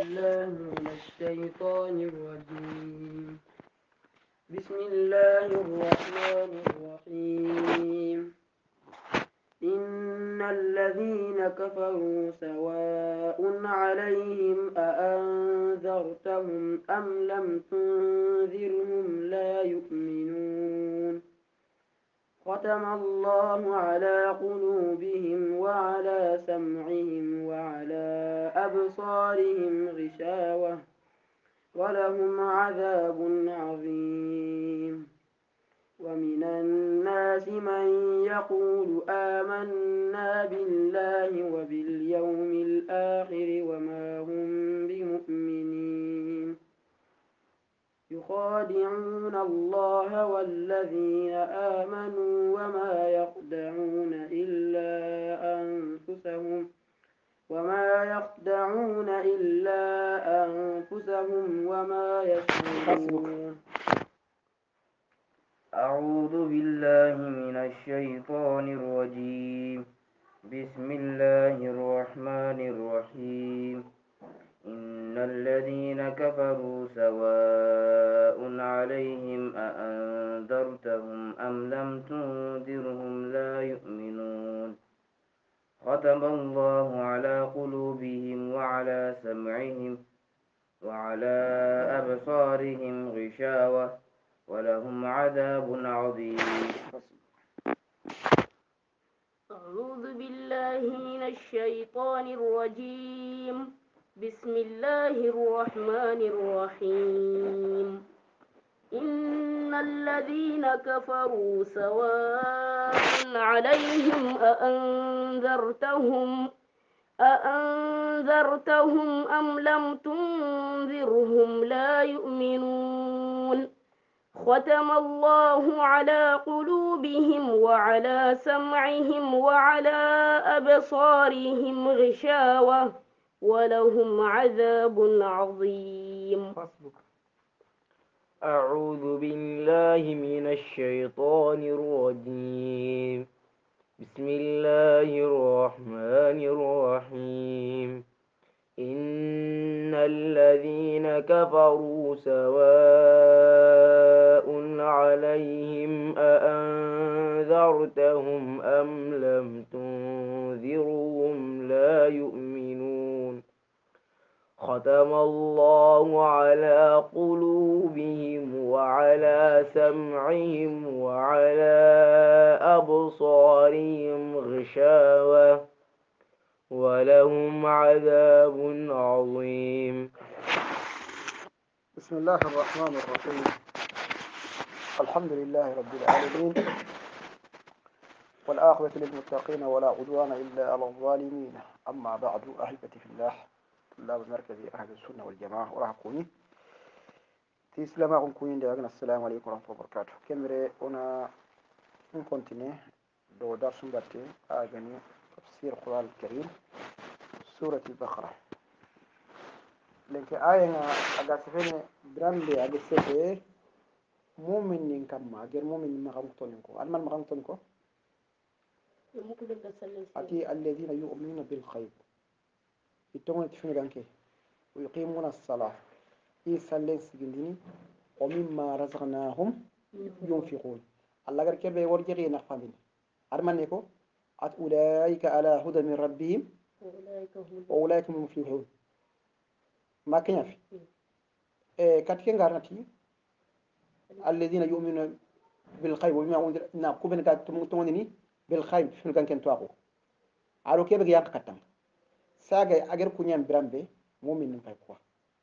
بالله من الشيطان الرجيم. بسم الله الرحمن الرحيم. إن الذين كفروا سواء عليهم أأنذرتهم أم لم تنذرهم لا يؤمنون. ختم الله على قلوبهم وعلى سمعهم وعلى أبصارهم غشاوة ولهم عذاب عظيم. ومن الناس من يقول آمنا بالله وباليوم الآخر وما هم بمؤمنين. يخادعون الله والذين آمنوا وما يخدعون إلا أنفسهم وما يشعرون. أعوذ بالله من الشيطان الرجيم. بسم الله الرحمن الرحيم. إن الذين كفروا سواء عليهم أأنذرتهم أم لم تنذرهم لا يؤمنون. ختم الله على قلوبهم وعلى سمعهم وعلى أبصارهم غشاوة ولهم عذاب عظيم. أعوذ بالله من الشيطان الرجيم. بسم الله الرحمن الرحيم. إن الذين كفروا سواء عليهم أأنذرتهم أم لم تنذرهم لا يؤمنون. ختم الله على قلوبهم وعلى سمعهم وعلى أبصارهم غشاوة ولهم عذاب عظيم. أعوذ بالله من الشيطان الرجيم. بسم الله الرحمن الرحيم. إن الذين كفروا سواء عليهم أأنذرتهم أم لم تنذرهم لا يؤمنون. ختم الله على قلوبهم وعلى سمعهم وعلى أبصارهم غشاوة ولهم عذاب عظيم. بسم الله الرحمن الرحيم. الحمد لله رب العالمين والعاقبة للمتقين ولا عدوان إلا على الظالمين. أما بعد، أحبتي في الله طلاب مركز أهل السنة والجماعة ورحقوني تسلم أقول دعنا. السلام عليكم ورحمة الله وبركاته. كمرة أنا نكونتني دو درس باتي أغني تفسير القرآن الكريم سورة البقرة. لأنك آية أقاسفين براندي أقاسفين مؤمن كما غير مؤمن ما قمتونكو أما ما قمتونكو أتي الذين يؤمنون بالغيب يتومون تفين غانكي ويقيمون الصلاة يسلين سجندين ومما رزقناهم ينفقون. الله غير كبه ورجعي نفهمين أرمانيكو أت أولئك على هدى من ربهم وأولئك هم المفلحون. ما كان في كاتكين غارنتي الذين يؤمنون بالغيب وبما أنزل نقوم تمونني بالغيب في كان كنتواقو عارو كيف يانك كتام ساغي اگر كونيان برامبي مؤمن نفاي كوا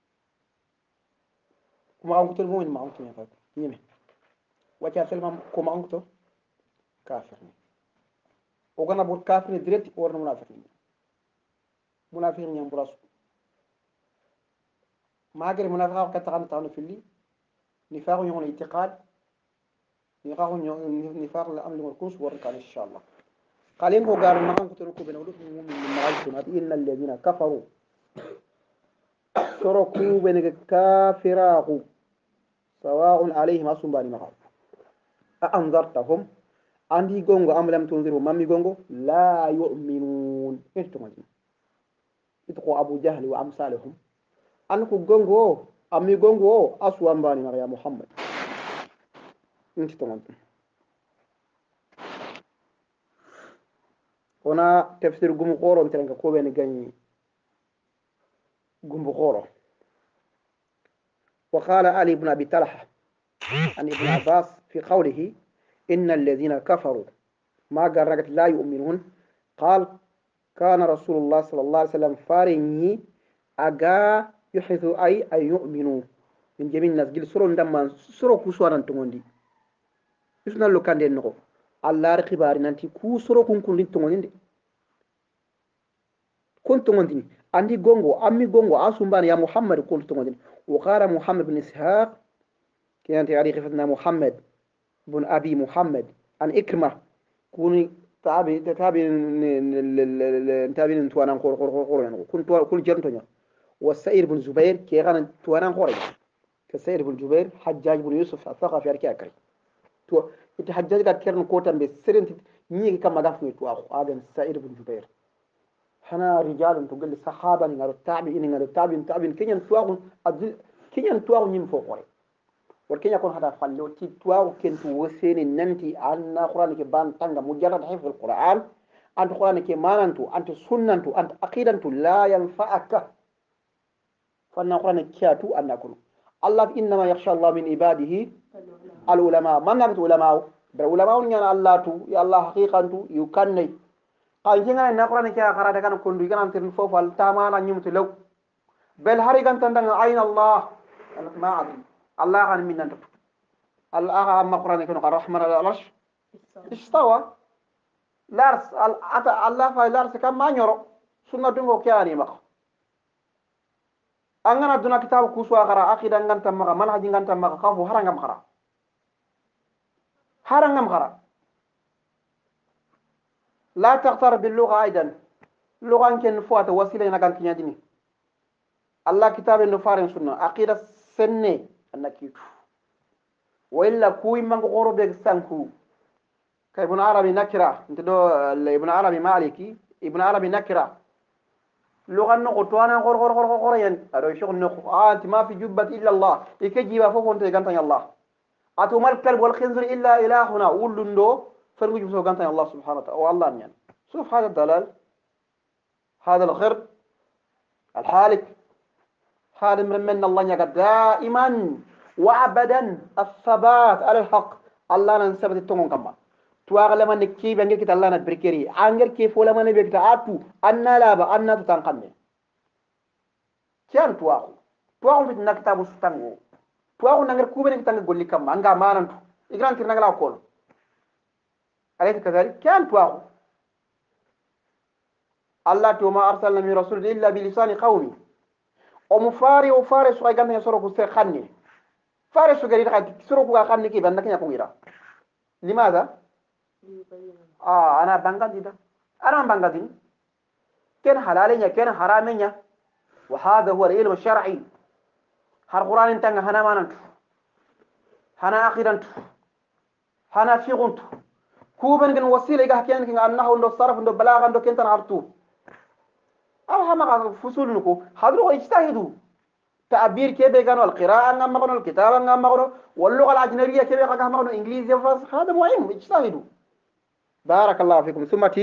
كما أنكتو المؤمن ما أنكتو نفاي يمي وجه سلم كما أنكتو كافر وغنا بول كافر دريت ورنا منافق نيام براسو ما غير منافق كتغان تانو في اللي نفاق يون اعتقاد نفاق الامر والكوس وركان ان شاء الله. قال ينكو قال ما أنكتو ركو بنولوك المؤمن من معلسون إن الذين كفروا تركوا بنك كافراه سواء عليهم أصم باني مخاف أأنذرتهم عندي غونغو أم لم تنذرهم مامي غونغو لا يؤمنون. إنتو مجمع إتقوا أبو جهل وأمثالهم أنكو غونغو أمي غونغو أسوان باني يا محمد انت تمام هنا تفسير غمقورو انت كوبين غني غمقورو وقال علي بن أبي طلحة عن ابن عباس في قوله إن الذين كفروا ما قرقت لا يؤمنون قال كان رسول الله صلى الله عليه وسلم فارني أجا يحث أي يؤمنوا من جميع الناس قل سرون دمان سرو كسوانا تغندي يسنا لو كان دي نغو الله رخباري نانتي كو سرو كن كن تغندي كنت تغندي عندي غونغو أمي غونغو أسومبان يا محمد كنت تغندي وقال محمد بن إسحاق كانت عليه خفتنا محمد بن أبي محمد عن إكرمة كوني تابي نتوانا قور كنت كل جرنتنا والسائر بن زبير كي غانا توانا قور كسائر بن زبير حجاج بن يوسف الثقفي أركي أكري تو إنت حجاج قد كيرن كوتان بسرنت نيجي كما دافني تو آدم السائر بن زبير حنا رجال تقول الصحابة نغير التابعين كينيان تواغن نيم فوق ولكن يكون هذا فلو تتواو كنت وسين ننتي أن القرآن كبان تنجا مجرد حفظ القرآن أنت القرآن كماننتو أنت سننتو أنت أقيدنتو لا ينفعك فأن القرآن كياتو أن نكون الله إنما يخشى الله من عباده العلماء من نبت علماء بالعلماء نيان الله تو يا الله حقيقة تو يكني قال جينا أن القرآن كيا خرج كان كندو كان أنتن فوف التامان نيمت لو بل هريكان تندن عين الله ما أدري الله غني من أنت الله أما القرآن يكون الرحمن على العرش استوى لارس الله فلارس كم ما يرى سنة دمو كياني مخ أننا دنا كتاب كوسوا غرا أكيد أنغان تمغا منهج أنغان تمغا خافو هرنغم غرا لا تغتر باللغة أيضا اللغة يمكن فوات وسيلة نغان كنيادني الله كتاب النفارن سنة أكيد سنة أنك وإلا كوي من غورو بيغسانكو كابن عربي نكرة انت دو ابن عربي مالكي ابن عربي نكرة لغة نقو توانا غور ين هذا شغل نقو انت ما في جبة إلا الله يكجيبا فوق انت غانتان الله أتوما الكلب والخنزر إلا إلهنا ولندو فرقو جبسو غانتان الله سبحانه وتعالى والله يعني شوف هذا الدلال هذا الغرب الحالك هذا من الله يقول دائما وأبدا الثبات على الحق الله ننسبت التمون كما تواغل من كيف أنجر كت الله نبركري أنجر كيف ولا من بيكت عاتو أننا لابا أننا تتنقمي كيان تواغل في النكتاب ستنغو تواغل ننجر كوبين كتنغ قول لي كما أنجا ما ننتو إقران كرنا غلا أقول أليس كذلك كيان تواغل الله توما أرسلنا من رسول إلا بلسان قومي ومفاري سوى غانتنا يسورو كسر خاني فارس غير سرق وقعني كيف أنك يقويرا لماذا؟ أنا بانغادي ده أنا بانغادي كان حلالين كان حرامين وهذا هو العلم الشرعي هر قرآن انتنغ هنا ماننت هنا أخيرانت هنا فيغنت كوبن كن وسيلة إذا كان كن أنه عنده صرف عنده بلاغ عنده كنت نعرفه أو هم فصول نكو هذا اجتهدوا تعبير كيف يكانوا القراءة نعم مغنوا الكتابة نعم مغنوا واللغة الأجنبية كيف يكانوا مغنوا إنجليزي هذا مهم اجتهدوا بارك الله فيكم ثم تي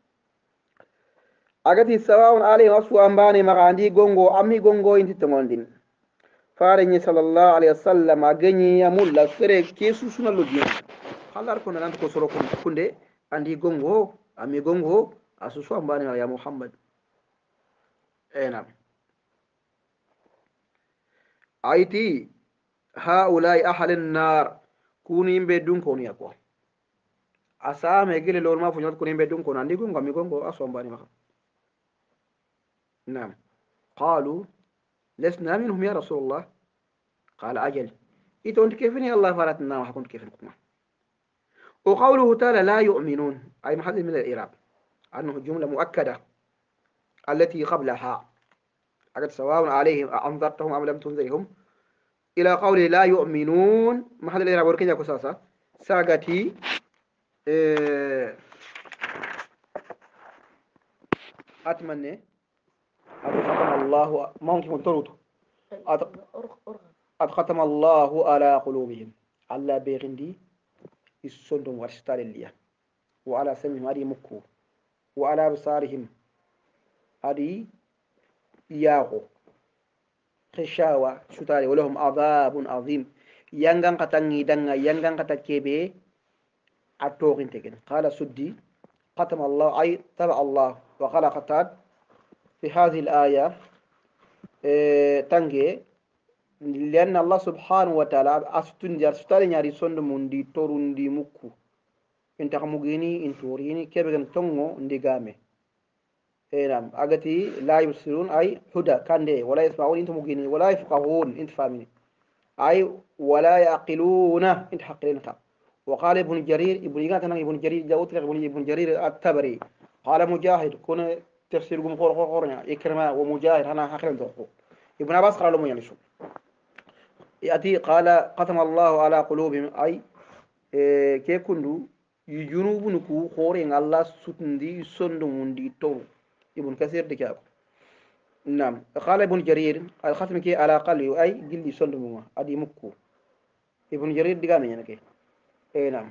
أجتي سواء عليه أسوأ أمباني مغاندي غونغو أمي غونغو إنتي تموندين فارني صلى الله عليه وسلم أغني يمول لسري كيسو سنة لدينا خلال كنا نانتكو سروكم كنده عندي غونغو أمي غونغو أسوأ أمباني يا محمد نعم أيتي هؤلاء أهل النار كونين بدون كوني أكو أسام يجي لون ما فنيات كونين بدون كون عندي كون كمي كون أسوأ باني مخ نعم قالوا لسنا منهم يا رسول الله قال أجل إنت كيفني الله فرتنا ما كنت كيفنكم وقوله تعالى لا يؤمنون أي محل من الإعراب أنه جملة مؤكدة التي قبلها أجد سواء عليهم أنذرتهم أم لم تنذرهم إلى قوله لا يؤمنون محل الإعراب وركين يا كساسة ساقتي أتمنى أبو ختم الله ممكن تروتو قد ختم الله على قلوبهم على بيغندي السندم ورشتال الليا وعلى سمعهم هذه مكو وعلى بصارهم هذه ياغو خشاوة شتالي ولهم عذاب عظيم ينغن قتنغي دنغا ينغن قتكيبي أتوغن تكن قال سدي ختم الله أي تبع الله وقال قتاد في هذه الآية تنجي لأن الله سبحانه وتعالى أستنجر ستالي ناري سند مندي توروندي مكو انت مغيني انتوريني كيبغن تونغو ندي غامي نعم أغتي لا يبصرون أي هدى كاندي ولا يسمعون انت مغيني ولا يفقهون انت فاهمين أي ولا يعقلون انت حقلينك وقال ابن جرير ابن جرير جاوت ابن جرير التبري قال مجاهد كون تفسير قم قرقورنا إكرما ومجاهد أنا حقلين ذوقه ابن عباس قال لهم ينشو يأتي قال ختم الله على قلوبهم أي كي كندو يجنوب نكو خورين الله ستندي سندموندي تو ابن كثير دكاب نعم قال ابن جرير الختم كي على قلبي أي جلي سندموا أدي مكو ابن جرير دقامي يعني كي نعم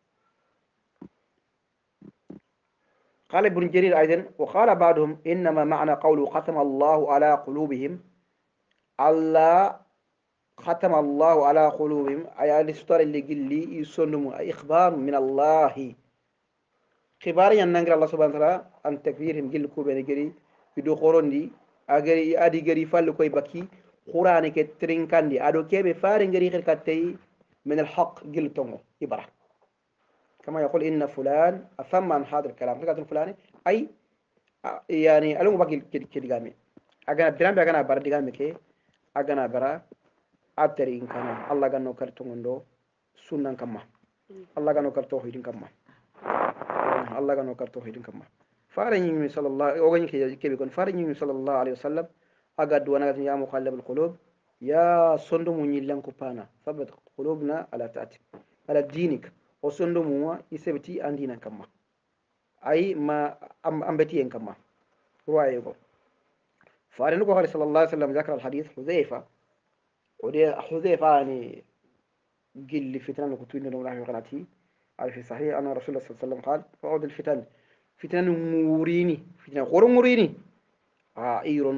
قال ابن جرير أيضا وقال بعضهم إنما معنى قوله ختم الله على قلوبهم الله ختم الله على قلوبهم أي الستار اللي قلي يسنموا إخبار من الله خبار يننقر الله سبحانه وتعالى أن تكفيرهم قل كوبين جري يدو خورون دي أجري أدي جري فال كوي بكي قرآن كترين كان دي أدو كيف فارن جري خير كتي من الحق قل تمو إبرة كما يقول إن فلان أفهم عن هذا الكلام فكرة الفلاني أي يعني ألوم باقي كده جامي أجانا برام بأجانا برد جامي كي أجانا برا أبتري إن كان الله جانو كرتوندو سنن كما الله جانو كرتوه يدين كما الله جانو كرتوه يدين كما فارني صلى الله أوغني كي بيكون فارني صلى الله عليه وسلم أجد وانا يا مقلب القلوب يا صندو منيلن كوبانا ثبت قلوبنا على تأتي على دينك وصندو موا يسبتي عندنا كما أي ما أمبتي إن كما رواية فارني قال صلى الله عليه وسلم ذكر الحديث حذيفة ودي حذيفة يعني قل فتنة كتبين لهم رحمه قناتي على في صحيح أنا رسول الله صلى الله عليه وسلم قال فعود الفتن فتنة موريني فتنة غور موريني إيرون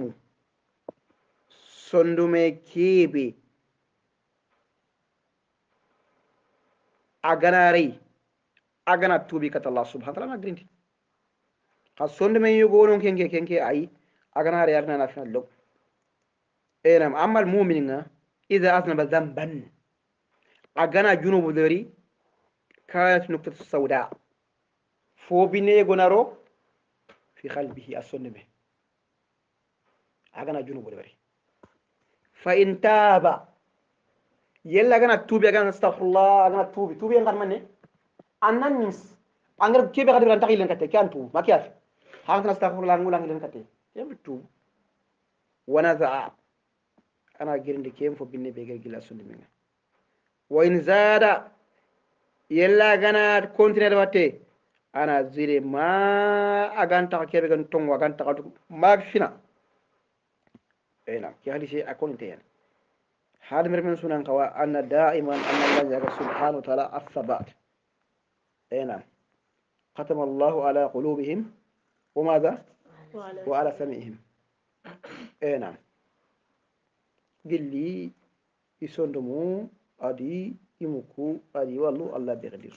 صندمو كيبي أغنى توبي كت الله سبحانه وتعالى ما قرنتي صندمو يقولون كنكي أي أغنى أغنى نافنا اللوب نعم أما المؤمن إذا أذنب ذنبا أغنى جنوب ذري كانت نقطة السوداء فوبيني غنارو في قلبه الصندمو أغنى جنوب ذري فإن تاب يلا أغنى توبي أغنى استغفر الله أغنى توبي أنغر مني أنانيس أنغر كيف غادي أنتقي لين كتير كان توب ما كيف هانغنا استغفر الله أنغر لين كتير كيف توب ونزع أنا أجرين كيم فبيني بيجي جلا سندمينا وإن زاد يلا أغنى كونتينر واتي أنا زيري ما أغنى تاكير أغنى تون وأغنى تاكير ما فينا نعم كي هذا شيء أكون تيان هذا مرمن سنان كوا أن دائما أن الله سبحانه وتعالى الثبات نعم ختم الله على قلوبهم وماذا وعلى سمعهم نعم قل لي يسندمو أدي يمكو أدي والله الله بيقدر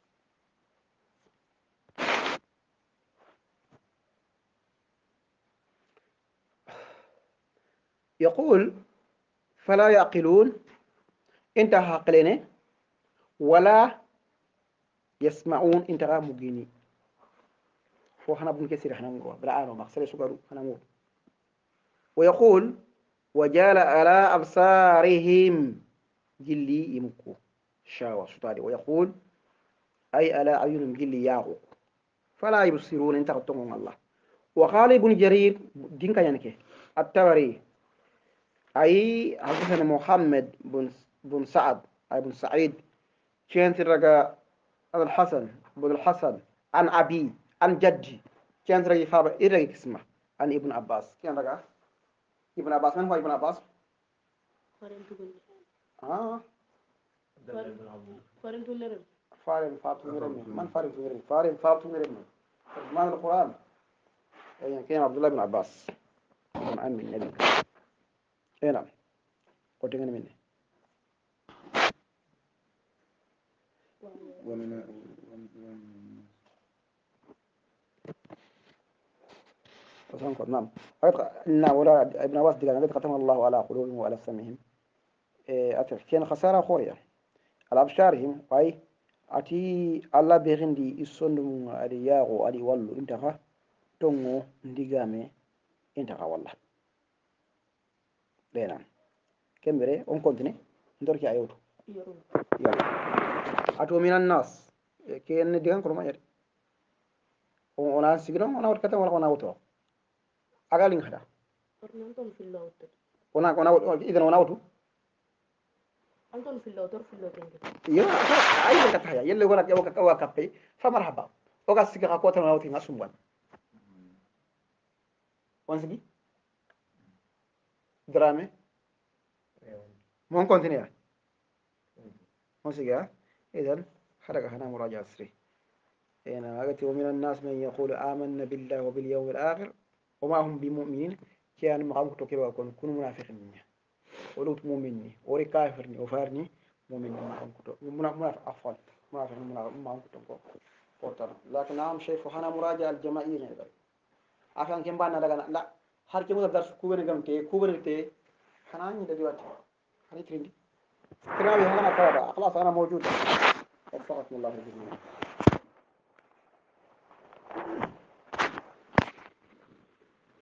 يقول فلا يعقلون انتهى عقلين ولا يسمعون انتهى مجيني فوحنا ابن كثير احنا نقول بالعالم مغسل سكروا احنا نقول ويقول وجال على أبصارهم جلي يمكو شاوى سطاري ويقول أي على أعينهم جلي ياغو فلا يبصرون انت قطعهم الله وقال ابن جرير دينك ينكي التبري أي حدثنا محمد بن سعد أي بن سعيد كان ترجع الحسن بن الحسن عن أبي عن جدي كان ترجع فابا إرجع اسمه عن ابن عباس كان رجع ابن عباس من هو ابن عباس؟ فارن فاتو مرم من فارن فاتو مرم ترجمان القرآن يعني كان عبد الله بن عباس من عم النبي نعم قلت مني نعم إن ولا ابن عباس قال ختم الله على قلوبهم وعلى سمعهم أتف كان خسارة خوريا على أبشارهم أي أتي الله بيغندي يسون علي ياغو علي والو انتها تونغو ndegame انتها والله بينام كم بري on continue ndorki ayoto يلا أتو من الناس كأن ديان كلهم يري ona signo ona wat kata wala ona auto agalin hada ona idan ona auto أنتم في اللوتر في اللوتر يا أي كتا يا يلي ولا كوا كوا كبي فمرحبا وقع سيجا قوة ما وتين أسموان وانسبي درامي مون كونتينيا مون سيجا إذن حركة هنا مراجعة سري هنا قلت ومن الناس من يقول آمنا بالله وباليوم الآخر وما هم بمؤمنين كان مقام كتوكيبا يكون كن منافقين ولو مؤمني وري كافرني وفارني مؤمن مقام كتو منافق أفضل منافق مقام كتو portal لكن نعم شايف هنا مراجعة الجماعية يعني عشان كم بنا لا هر كم درس كوبر تي هنا ني دلوقتي هني تريندي كلامي هنا كذا خلاص أنا موجود وفقكم الله بالجميع